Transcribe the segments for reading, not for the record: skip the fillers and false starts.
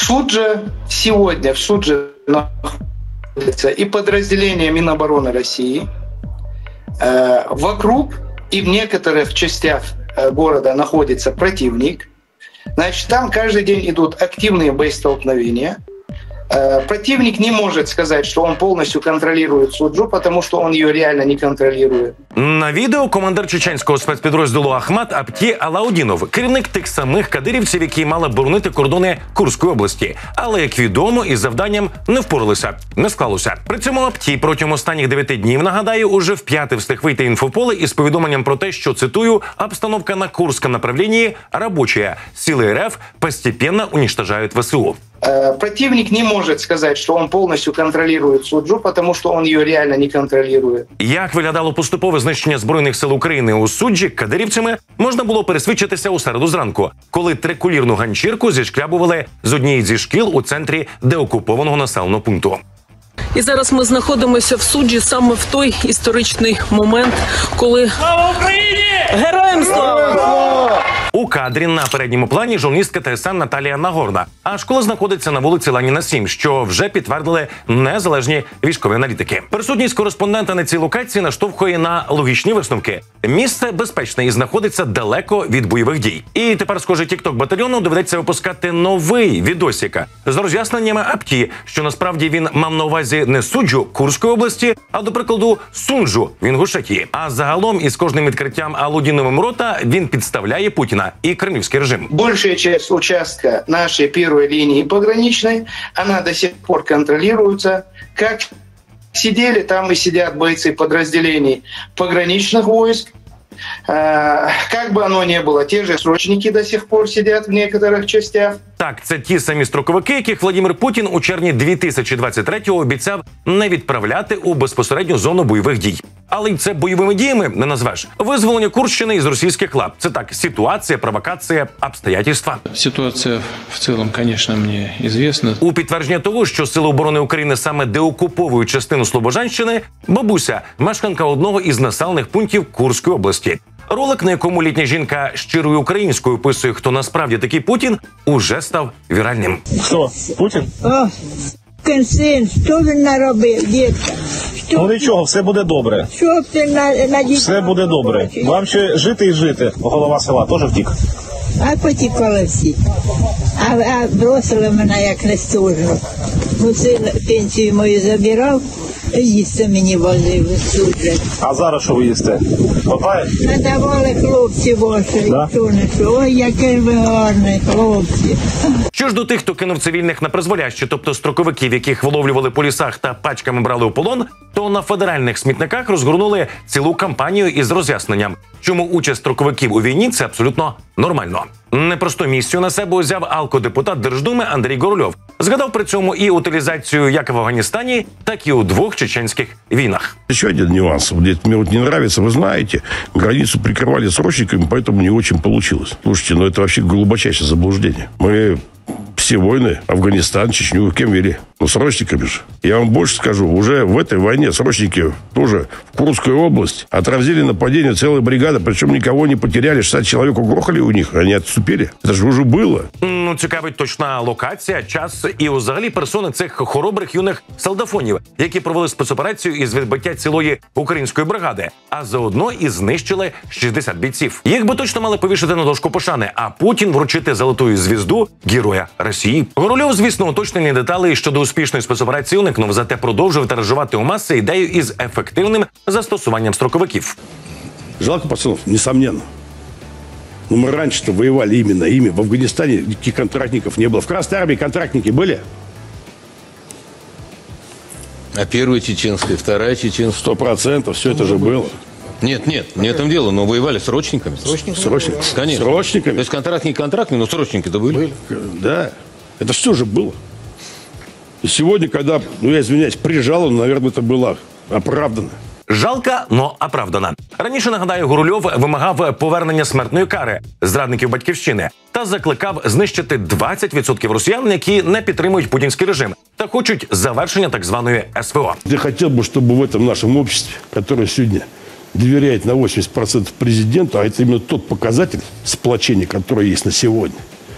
Судже сегодня в Судже находится и подразделение Минобороны России. Вокруг и в некоторых частях города находится противник. Значит, там каждый день идут активные боестолкновения. Противник не может сказать, что он полностью контролирует Суджу, потому что он ее реально не контролирует. На відео командир чеченського спецпідрозділу Ахмат Апті Алаудінов, керівник тих самих кадирівців, які мали боронити кордони Курської області. Але, як відомо, із завданням не впоралися, не склалося. При цьому Апті протягом останніх 9 днів, нагадаю, уже вп'яте встиг вийти інфополе із повідомленням про те, що, цитую, «обстановка на Курском направлении рабочая. Силы РФ постепенно уничтожают ВСУ». Противник не может сказать, что он полностью контролирует Суджу, потому что он ее реально не контролирует. Як виглядало поступове знищення Збройних сил України у Суджі кадирівцями, можна було пересвідчитися у середу зранку, коли трикулірну ганчірку зішкрябували з однієї зі шкіл у центрі деокупованого населеного пункту. І зараз ми знаходимося в Суджі саме в той історичний момент, коли... Слава Україні! Героям слава! У кадрі на передньому плані журналістка ТСН Наталія Нагорна. А школа знаходиться на вулиці Леніна 7, що вже підтвердили незалежні військові аналітики. Присутність кореспондента на цій локації наштовхує на логічні висновки. Місце безпечне і знаходиться далеко від бойових дій. І тепер, схоже, тікток-батальйону доведеться випускати новий відосик з роз'ясненнями Апті, що насправді він мав на увазі не Суджу Курської області, а, до прикладу, Сунджу в Інгушетії. А загалом із кожним відкриттям Алаудіновим рота він підставляє Путіна и кремлевский режим. Большая часть участка нашей первой линии пограничной, она до сих пор контролируется. Как сидели, там и сидят бойцы подразделений пограничных войск. Как бы оно ни было, те же срочники до сих пор сидят в некоторых частях. Так, це ті самі строковики, яких Владимир Путін у червні 2023-го обіцяв не відправляти у безпосередню зону бойових дій. Але й це бойовими діями не назвеш. Визволення Курщини із російських лап – це так, ситуація, провокація, обстоятельства. Ситуація в цілому, звісно, мені відома. У підтвердження того, що Сили оборони України саме деокуповують частину Слобожанщини, бабуся, мешканка одного із населених пунктів Курської області. Ролик, на якому літня жінка щирою українською описує, хто насправді такий Путін, уже став віральним. Хто? Путін? О, син, що він наробив, дітка? Ну нічого, все буде добре. Що б ти на дітей? Все буде добре. Вам ще жити і жити. Голова села теж втік. А потікали всі. А бросили мене як нестужно. Син пенсію мою забирав, їсти мені возив служать. А зараз що ви їсте? Хватає? Надавали хлопці ваші. Да? Ой, який ви гарний, хлопці. Що ж до тих, хто кинув цивільних на призволяще, тобто строковиків, яких виловлювали по лісах та пачками брали у полон, то на федеральних смітниках розгорнули цілу кампанію із роз'ясненням, чому участь строковиків у війні – це абсолютно нормально. Непросту місію на себе узяв алкодепутат Держдуми Андрій Горольов. Згадав при цьому і утилізацію як в Афганістані, так і у двох чеченських війнах. Еще один нюанс. Мне вот не нравится, вы знаете, границу прикрывали срочниками, поэтому не очень получилось. Слушайте, ну это вообще глубочайшее заблуждение. Мы все войны, Афганистан, Чечню, кем вели? Ну, срочниками же. Я вам больше скажу, уже в этой войне срочники тоже в Курскую область отразили нападение целой бригады, причем никого не потеряли, 60 человек угрохали у них, они отступили. Это же уже было. Ну, цікавить точна локація, час і взагалі персони цих хоробрих юних солдафонів, які провели спецоперацію із відбиття цілої української бригади, а заодно і знищили 60 бійців. Їх би точно мали повішати на дошку пошани, а Путін вручити золотую звізду Героя Росії. Горольов, звісно, уточнені деталі щодо успішної спецоперації уникнув, зате продовжив тиражувати у маси ідею із ефективним застосуванням строковиків. Жалко пацанов, несомненно. Но мы раньше-то воевали именно ими. В Афганистане никаких контрактников не было. В Красной Армии контрактники были? А первая чеченская, вторая чеченская? 100%, все это же было. Нет, не в этом дело, но воевали срочниками. Срочниками? Конечно. Срочниками? То есть контрактники контрактные, но срочники-то были. Да. Это все же было. И сегодня, когда, ну я извиняюсь, прижало, наверное, это было оправдано. Жалка, но оправдана. Раніше, нагадаю, Горольов вимагав повернення смертної кари зрадників батьківщини та закликав знищити 20% росіян, які не підтримують путінський режим та хочуть завершення так званої СВО. Я хотел бы, чтобы в этом нашем обществе, которое сегодня доверяет на 80% президенту, а это именно тот показатель сплочения, который есть на сегодня,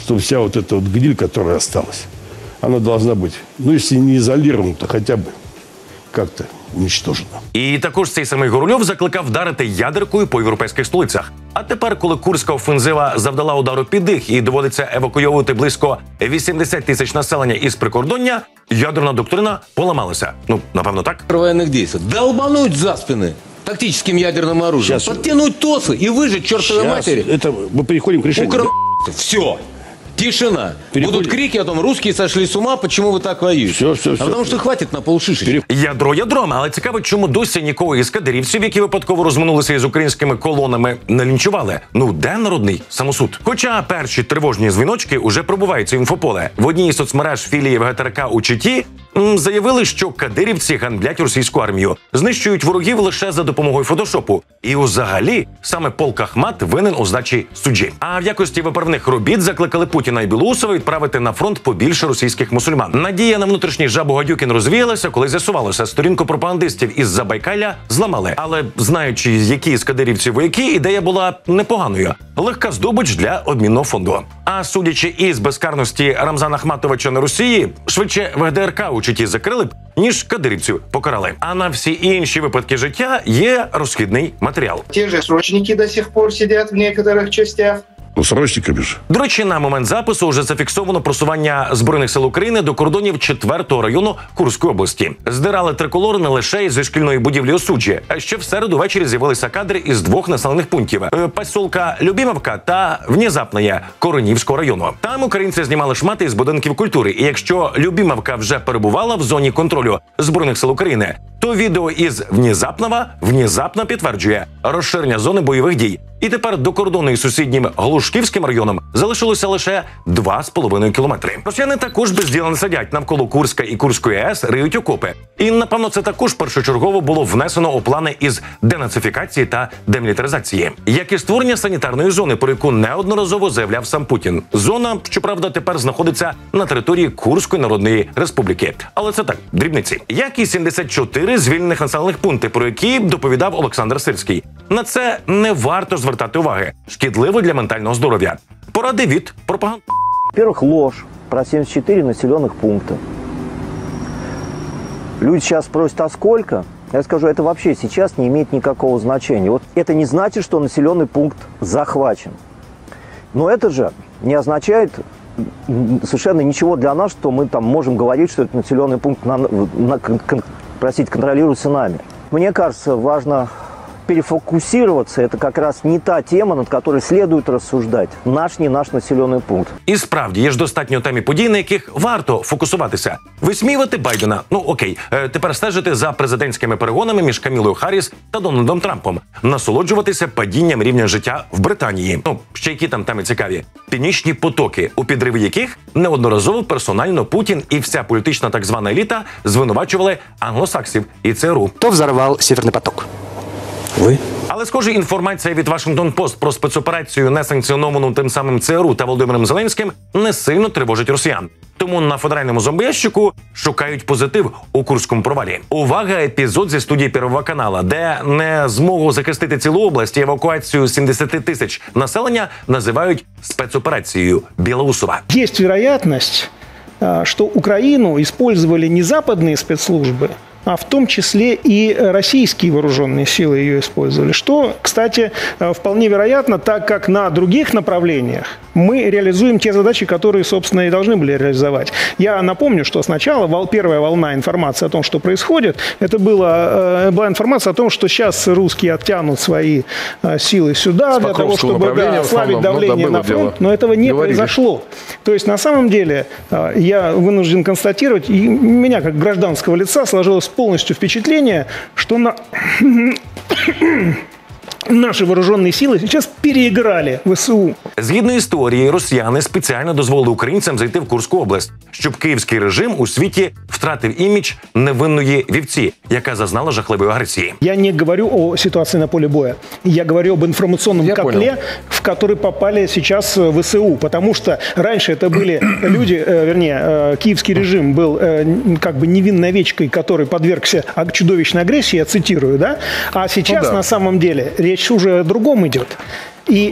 что вся вот эта вот гниль, которая осталась, она должна быть, ну, если не изолирована, то хотя бы как-то уничтожена. І також цей самий Горульов закликав вдарити ядеркою по європейських столицях. А тепер, коли курська офензива завдала удару під дих і доводиться евакуйовувати близько 80 тисяч населення із прикордоння, ядерна доктрина поламалася. Ну, напевно, так? Военных действий. Долбануть за спины тактическим ядерным оружием. Сейчас. Подтянуть ТОСы и выжить чертовой Сейчас матери. это мы переходим к решению. Все. Тишина. Переходим. Будут крики о том, русские сошли с ума, почему вы так воюете. Все. А потому что хватит на полшишечки. Ядро ядром, але цікаво, чому досі нікого із кадирівців, які випадково розминулися із українськими колонами, не лінчували. Ну, де народний самосуд? Хоча перші тривожні дзвіночки уже пробуваються в інфополе. В одній із соцмереж філії ВГТРК у Читі заявили, що кадирівці ганьблять російську армію, знищують ворогів лише за допомогою фотошопу. І взагалі саме полк Ахмат винен у здачі суджі. А в якості виправних робіт закликали Путіна і Білоусова відправити на фронт побільше російських мусульман. Надія на внутрішній жабу-гадюкін розвіялася, коли з'ясувалося, сторінку пропагандистів із Забайкалля зламали. Але знаючи, які з кадирівців вояки, ідея була непоганою. Легка здобич для обмінного фонду. А судячи із безкарності Рамзана Ахматовича на Росії, швидше ВГТРК у Читі закрили б, ніж кадирівців покарали. А на всі інші випадки життя є розхідний матеріал. Те же срочники до сих пор сидят в некоторых частях. Ну, срочниками же. До речі, на момент запису вже зафіксовано просування Збройних сил України до кордонів 4-го району Курської області. Здирали триколор не лише зі шкільної будівлі у суджі, а ще в середу ввечері з'явилися кадри із 2 населених пунктів – посілка Любімовка та Внезапне Коронівського району. Там українці знімали шмати із будинків культури. І якщо Любімовка вже перебувала в зоні контролю Збройних сил України, то відео із Внезапного внезапно підтверджує розширення зони бойових дій. І тепер до кордону із сусіднім Глушківським районом залишилося лише 2,5 кілометри. Росіяни також без діла не сидять. Навколо Курська і Курської АЕС риють окопи. І, напевно, це також першочергово було внесено у плани із денацифікації та демілітаризації. Як і створення санітарної зони, про яку неодноразово заявляв сам Путін. Зона, щоправда, тепер знаходиться на території Курської Народної Республіки. Але це так, дрібниці. Як і 74 звільнених населених пункти, про які доповідав Олександр Сирський. На це не варто звертати уваги. Шкідливо для ментального здоров'я. Поради від пропаганди. Во-первых, ложь про 74 населенных пункта. Люди сейчас спросят, а сколько? Я скажу, это вообще сейчас не имеет никакого значения. Вот это не значит, что населенный пункт захвачен. Но это же не означает совершенно ничего для нас, что мы там можем говорить, что этот населенный пункт контролируется нами. Мне кажется, важно перефокусироваться. Это как раз не та тема, над которой следует рассуждать. Наш, не наш населений пункт. І справді, є ж достатньо тем і подій, на яких варто фокусуватися. Висміювати Байдена. Ну окей, тепер стежити за президентськими перегонами між Камілою Харріс та Дональдом Трампом. Насолоджуватися падінням рівня життя в Британії. Ну, ще які там теми цікаві. Північні потоки, у підриві яких неодноразово персонально Путін і вся політична так звана еліта звинувачували англосаксів і ЦРУ. Хто взорвав Северний поток? Ви? Але, схоже, інформація від Вашингтон-Пост про спецоперацію, несанкціоновану тим самим ЦРУ та Володимиром Зеленським, не сильно тривожить росіян. Тому на федеральному зомбоящику шукають позитив у Курському провалі. Увага, епізод зі студії Первого канала, де не змогу захистити цілу область і евакуацію 70 тисяч населення називають спецоперацією Білоусова. Є вероятність, що Україну использовали не западні спецслужби, а в том числе и российские вооруженные силы ее использовали. Что, кстати, вполне вероятно, так как на других направлениях мы реализуем те задачи, которые, собственно, и должны были реализовать. Я напомню, что сначала первая волна информации о том, что происходит, это была информация о том, что сейчас русские оттянут свои силы сюда для того, чтобы ослабить давление на фронт, но этого не произошло. То есть, на самом деле, я вынужден констатировать, и у меня, как гражданского лица, сложилось полностью впечатление, что наші вооружені сили зараз переіграли ВСУ. Згідно історії, росіяни спеціально дозволили українцям зайти в Курську область, щоб київський режим у світі втратив імідж невинної вівці, яка зазнала жахливої агресії. Я не говорю о ситуации на поле боя. Я говорю об информационном котле, в который попали сейчас ВСУ. Потому что раньше это были люди, вернее, киевский режим был как бы невинной овечкой, который подвергся чудовищной агрессии, я цитирую, да? А сейчас на самом деле речь уже о другом идет. И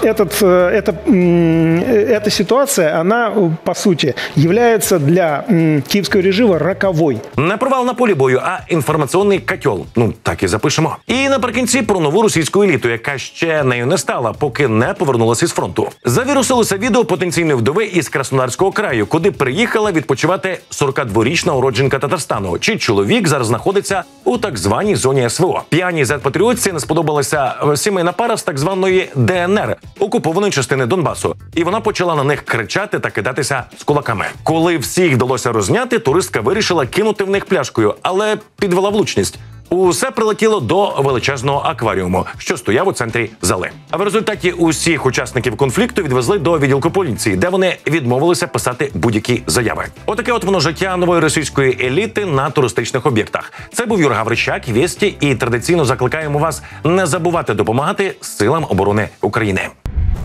эта ситуация, она, по сути, является для киевского режима роковой. Не провал на полі бою, а інформаційний котел. Ну, так і запишемо. І наприкінці про нову російську еліту, яка ще нею не стала, поки не повернулася з фронту. Завірусилося відео потенційної вдови із Краснодарського краю, куди приїхала відпочивати 42-річна уродженка Татарстану, чий чоловік зараз знаходиться у так званій зоні СВО. П'яній зет-патріотці не сподобалася сімейна пара з так званої ДНР, окупованої частини Донбасу. І вона почала на них кричати та кидатися з кулаками. Коли всіх вдалося розняти, туристка вирішила кинути в них пляшкою, але підвела влучність. Усе прилетіло до величезного акваріуму, що стояв у центрі зали. А в результаті усіх учасників конфлікту відвезли до відділку поліції, де вони відмовилися писати будь-які заяви. Отаке от воно життя нової російської еліти на туристичних об'єктах. Це був Юр Гаврищак, Вєсті, і традиційно закликаємо вас не забувати допомагати силам оборони України.